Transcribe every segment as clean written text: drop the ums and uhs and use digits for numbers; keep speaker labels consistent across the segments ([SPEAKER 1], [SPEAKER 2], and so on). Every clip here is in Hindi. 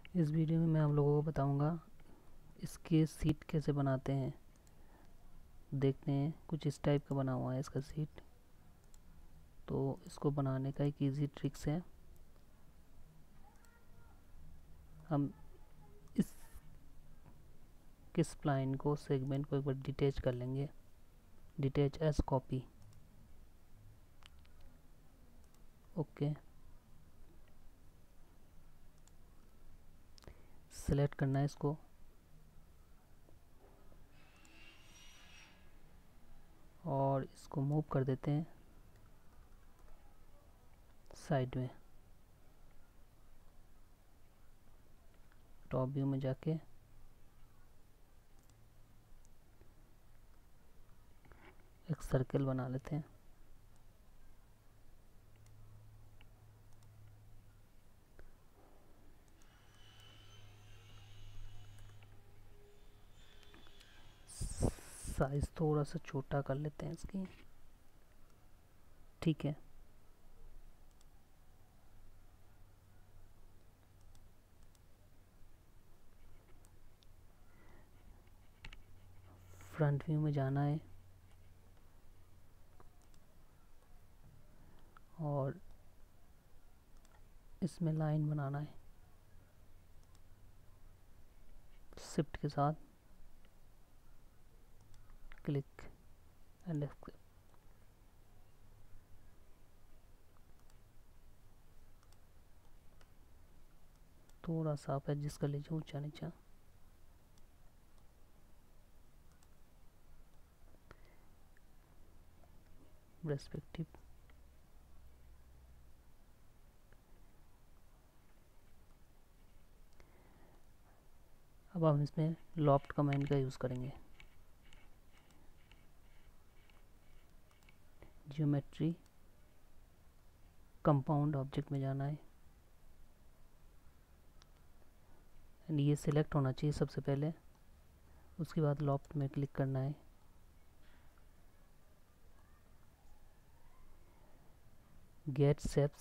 [SPEAKER 1] इस वीडियो में मैं आप लोगों को बताऊंगा इसके सीट कैसे बनाते हैं। देखते हैं, कुछ इस टाइप का बना हुआ है इसका सीट। तो इसको बनाने का एक इजी ट्रिक्स है। हम इस स्प्लाइन को, सेगमेंट को एक बार डिटैच कर लेंगे। Detach as copy. Okay, select करना है इसको और इसको मूव कर देते हैं साइड में। टॉप व्यू में जाके एक सर्कल बना लेते हैं। साइज थोड़ा सा छोटा कर लेते हैं इसकी। ठीक है, फ्रंट व्यू में जाना है और इसमें लाइन बनाना है शिफ्ट के साथ। Click and escape. थोड़ा सा आप एडजस्ट कर लीजिए ऊंचा नीचा। रेस्पेक्टिव। अब हम इसमें लॉफ्ट कमांड का यूज़ करेंगे। ज्योमेट्री, कंपाउंड ऑब्जेक्ट में जाना है एंड ये सिलेक्ट होना चाहिए सबसे पहले। उसके बाद लॉफ्ट में क्लिक करना है। गेट शेप्स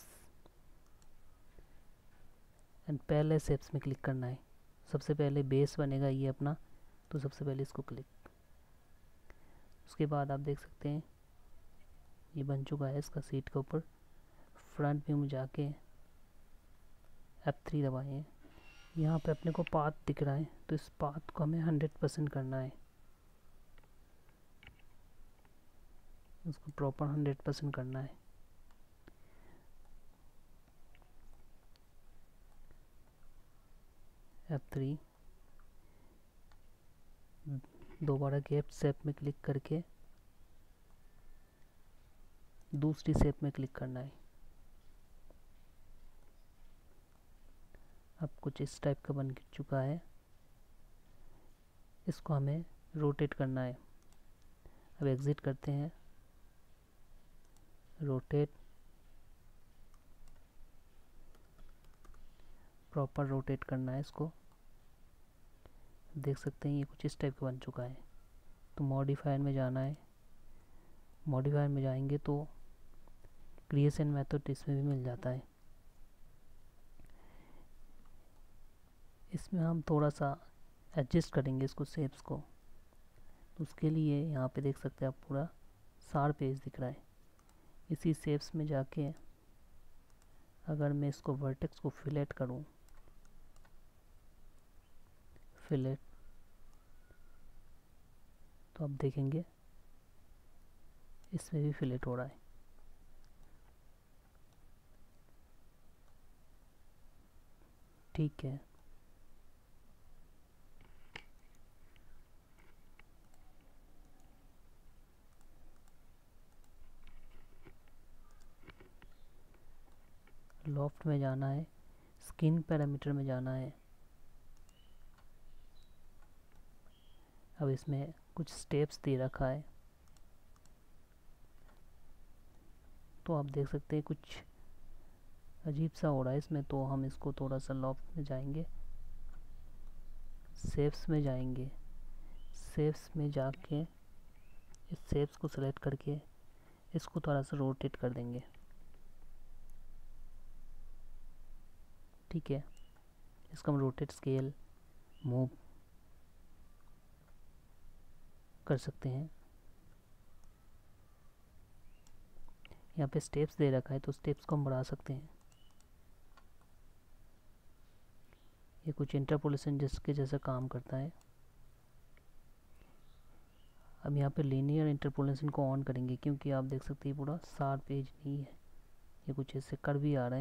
[SPEAKER 1] एंड पहले शेप्स में क्लिक करना है। सबसे पहले बेस बनेगा ये अपना, तो सबसे पहले इसको क्लिक। उसके बाद आप देख सकते हैं ये बन चुका है इसका सीट के ऊपर। फ्रंट व्यू में जाके F3 दबाएं। यहाँ पे अपने को पाथ दिख रहा है, तो इस पाथ को हमें 100% करना है। इसको प्रॉपर 100% करना है। F3 दोबारा गैप शेप में क्लिक करके दूसरी शेप में क्लिक करना है। अब कुछ इस टाइप का बन चुका है। इसको हमें रोटेट करना है। अब एग्ज़िट करते हैं। रोटेट, प्रॉपर रोटेट करना है इसको। देख सकते हैं ये कुछ इस टाइप का बन चुका है। तो मॉडिफायर में जाना है। मॉडिफायर में जाएंगे तो क्रिएशन मेथड इसमें भी मिल जाता है। इसमें हम थोड़ा सा एडजस्ट करेंगे इसको, शेप्स को। तो उसके लिए यहाँ पे देख सकते हैं आप पूरा 4 पेज दिख रहा है। इसी शेप्स में जाके अगर मैं इसको वर्टेक्स को फिलेट करूँ, फिलेट, तो आप देखेंगे इसमें भी फिलेट हो रहा है। ठीक है, लॉफ्ट में जाना है, स्किन पैरामीटर में जाना है। अब इसमें कुछ स्टेप्स दे रखा है, तो आप देख सकते हैं कुछ अजीब सा हो रहा है इसमें। तो हम इसको थोड़ा सा लॉफ्ट में जाएंगे, शेप्स में जाएंगे। शेप्स में जाके इस शेप्स को सेलेक्ट करके इसको थोड़ा सा रोटेट कर देंगे। ठीक है, इसको हम रोटेट, स्केल, मूव कर सकते हैं। यहाँ पे स्टेप्स दे रखा है तो स्टेप्स को हम बढ़ा सकते हैं। ये कुछ इंटरपोलेशन जिसके जैसा काम करता है। अब यहाँ पे लीनियर इंटरपोलेशन को ऑन करेंगे क्योंकि आप देख सकते हैं पूरा शार्प एज नहीं है, ये कुछ ऐसे कर भी आ रहा है।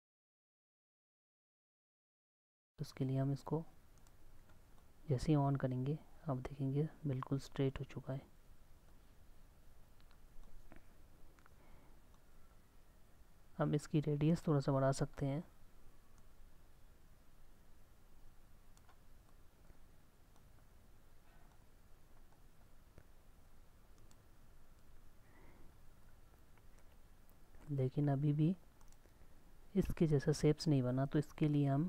[SPEAKER 1] तो उसके लिए हम इसको जैसे ही ऑन करेंगे आप देखेंगे बिल्कुल स्ट्रेट हो चुका है। हम इसकी रेडियस थोड़ा सा बढ़ा सकते हैं। लेकिन अभी भी इसके जैसा शेप्स नहीं बना, तो इसके लिए हम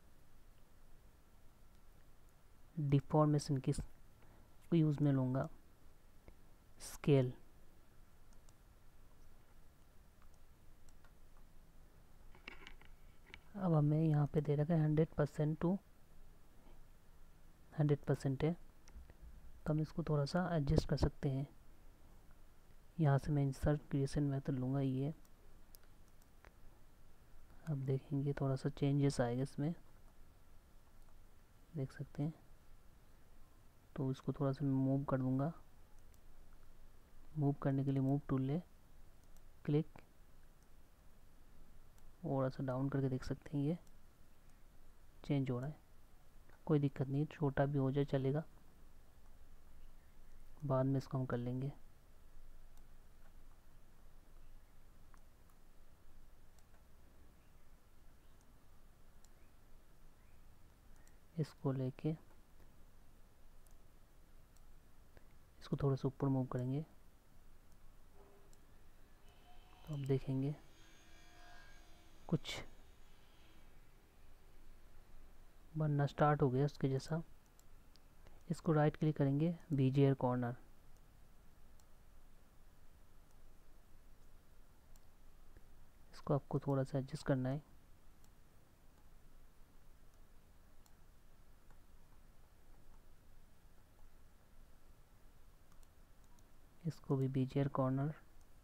[SPEAKER 1] डिफॉर्मेशन की यूज़ में लूँगा, स्केल। अब हमें यहाँ पे दे रखा है 100% टू 100% है, तो हम इसको थोड़ा सा एडजस्ट कर सकते हैं। यहाँ से मैं इंसर्ट क्रिएशन मेथड लूँगा ये। अब देखेंगे थोड़ा सा चेंजेस आएगा इसमें, देख सकते हैं। तो इसको थोड़ा सा मैं मूव कर दूँगा। मूव करने के लिए मूव टूल ले, क्लिक, थोड़ा सा डाउन करके देख सकते हैं ये चेंज हो रहा है। कोई दिक्कत नहीं, छोटा भी हो जाए चलेगा, बाद में इसको हम कर लेंगे। इसको लेके इसको थोड़ा सा ऊपर मूव करेंगे तो अब देखेंगे कुछ बनना स्टार्ट हो गया उसके जैसा। इसको राइट क्लिक करेंगे, बीजीयर कॉर्नर, इसको आपको थोड़ा सा एडजस्ट करना है। इसको भी बीजीयर कॉर्नर,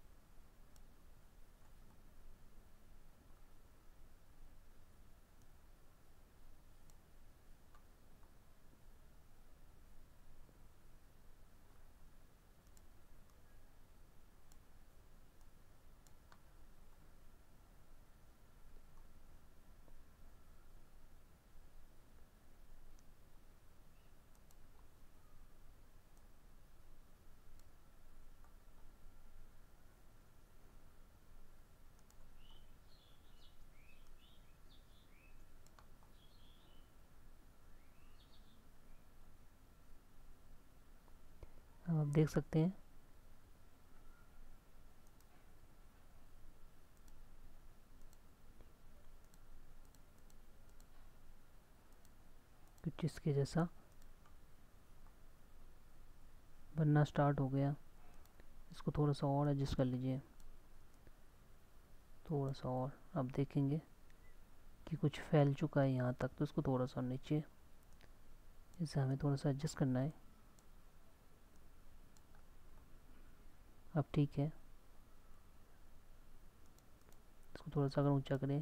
[SPEAKER 1] आप देख सकते हैं कुछ इसके जैसा बनना स्टार्ट हो गया। इसको थोड़ा सा और एडजस्ट कर लीजिए, थोड़ा सा और। अब देखेंगे कि कुछ फैल चुका है यहाँ तक, तो इसको थोड़ा सा नीचे, इसे हमें थोड़ा सा एडजस्ट करना है। अब ठीक है, इसको थोड़ा सा अगर ऊंचा करें,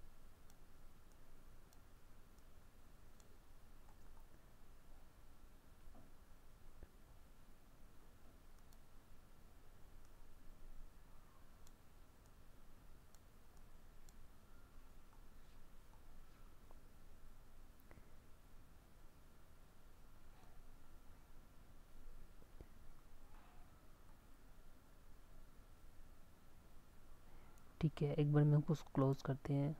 [SPEAKER 1] ठीक है। एक बार में हमको क्लोज करते हैं।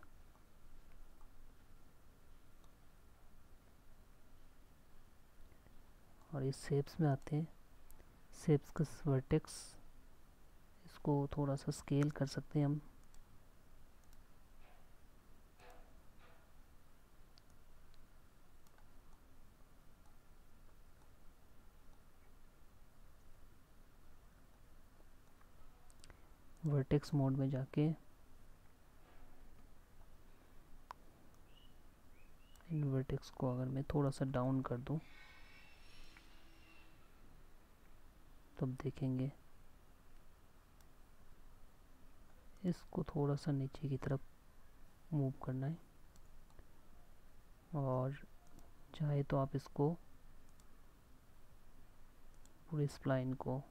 [SPEAKER 1] और इस शेप्स में आते हैं, शेप्स का वर्टेक्स, इसको थोड़ा सा स्केल कर सकते हैं हम। वर्टेक्स मोड में जाके इन वर्टेक्स को अगर मैं थोड़ा सा डाउन कर दूं तब देखेंगे इसको थोड़ा सा नीचे की तरफ मूव करना है, और चाहे तो आप इसको पूरे स्प्लाइन को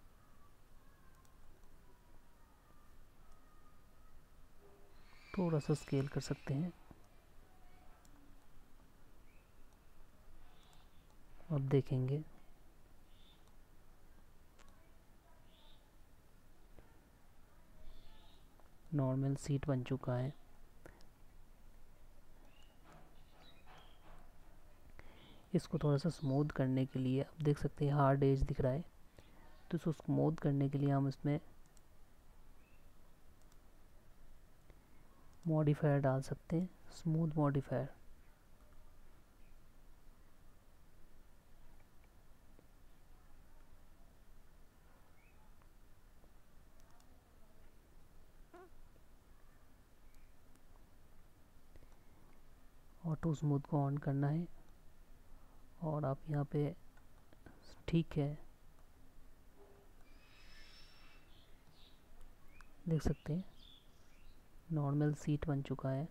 [SPEAKER 1] थोड़ा सा स्केल कर सकते हैं। अब देखेंगे नॉर्मल सीट बन चुका है। इसको थोड़ा सा स्मूथ करने के लिए आप देख सकते हैं हार्ड एज दिख रहा है, तो इसको स्मूथ करने के लिए हम इसमें मॉडिफायर डाल सकते हैं, स्मूथ मॉडिफायर। ऑटो स्मूथ को ऑन करना है, और आप यहाँ पे ठीक है देख सकते हैं नॉर्मल सीट बन चुका है।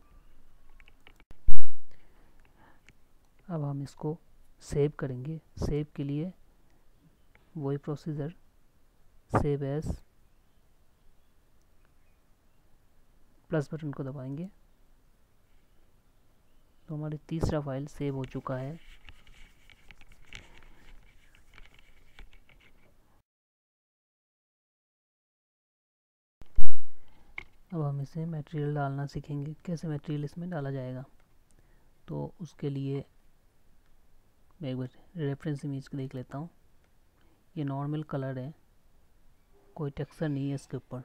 [SPEAKER 1] अब हम इसको सेव करेंगे। सेव के लिए वही procedure, save as plus button को दबाएंगे तो हमारी तीसरा फाइल सेव हो चुका है। अब हम इसे मटेरियल डालना सीखेंगे, कैसे मटेरियल इसमें डाला जाएगा। तो उसके लिए मैं एक बार रेफरेंस इमेज को देख लेता हूँ। ये नॉर्मल कलर है, कोई टेक्सचर नहीं है इसके ऊपर,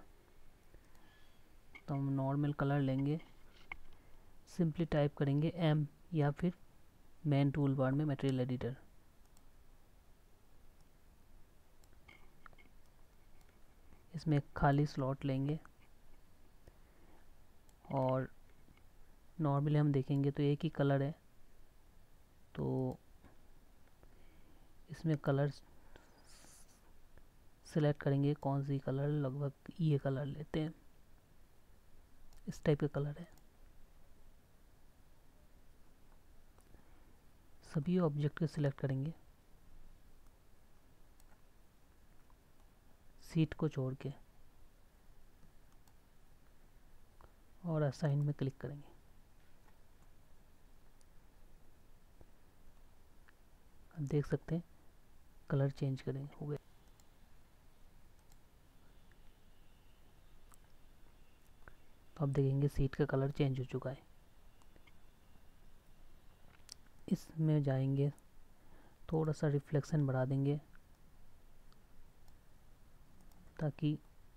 [SPEAKER 1] तो हम नॉर्मल कलर लेंगे, सिंपली टाइप करेंगे M या फिर मेन टूल बार में मटेरियल एडिटर। इसमें एक खाली स्लॉट लेंगे, और नॉर्मली हम देखेंगे तो एक ही कलर है, तो इसमें कलर सेलेक्ट करेंगे कौन सी कलर, लगभग ये कलर लेते हैं, इस टाइप का कलर है। सभी ऑब्जेक्ट को सिलेक्ट करेंगे सीट को छोड़ के, और असाइन में क्लिक करेंगे। अब देख सकते हैं कलर चेंज करेंगे, हो गए। तो अब देखेंगे सीट का कलर चेंज हो चुका है। इसमें जाएंगे, थोड़ा सा रिफ्लेक्शन बढ़ा देंगे ताकि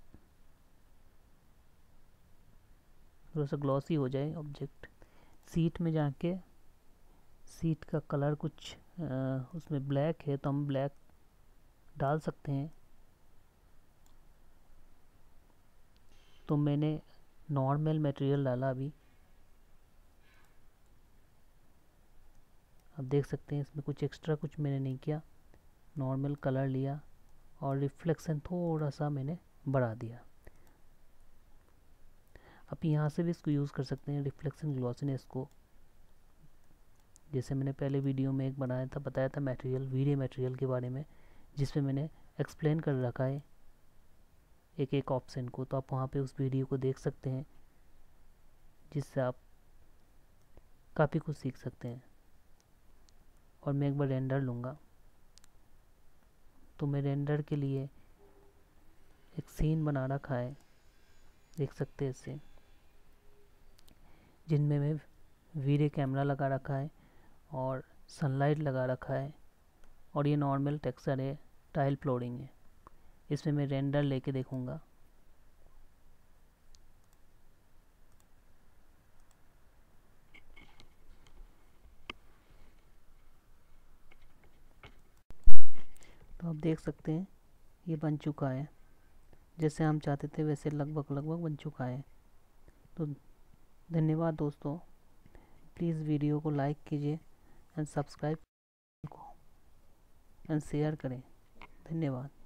[SPEAKER 1] थोड़ा सा ग्लॉसी हो जाए ऑब्जेक्ट। सीट में जाके सीट का कलर कुछ उसमें ब्लैक है तो हम ब्लैक डाल सकते हैं। तो मैंने नॉर्मल मटेरियल डाला अभी, आप देख सकते हैं इसमें कुछ एक्स्ट्रा कुछ मैंने नहीं किया, नॉर्मल कलर लिया और रिफ्लेक्शन थोड़ा सा मैंने बढ़ा दिया। आप यहाँ से भी इसको यूज़ कर सकते हैं, रिफ्लेक्शन ग्लॉसीनेस को, जैसे मैंने पहले वीडियो में एक बनाया था, बताया था मटेरियल, वीडियो मटेरियल के बारे में, जिसमें मैंने एक्सप्लेन कर रखा है एक एक ऑप्शन को, तो आप वहाँ पे उस वीडियो को देख सकते हैं, जिससे आप काफ़ी कुछ सीख सकते हैं। और मैं एक बार रेंडर लूँगा, तो मैं रेंडर के लिए एक सीन बना रखा है, देख सकते हैं इसे, जिनमें मैं वीडियो कैमरा लगा रखा है और सनलाइट लगा रखा है, और ये नॉर्मल टेक्सचर है, टाइल फ्लोरिंग है। इसमें मैं रेंडर लेके देखूँगा। तो आप देख सकते हैं ये बन चुका है, जैसे हम चाहते थे वैसे लगभग बन चुका है। तो धन्यवाद दोस्तों, प्लीज़ वीडियो को लाइक कीजिए एंड सब्सक्राइब एंड शेयर करें। धन्यवाद।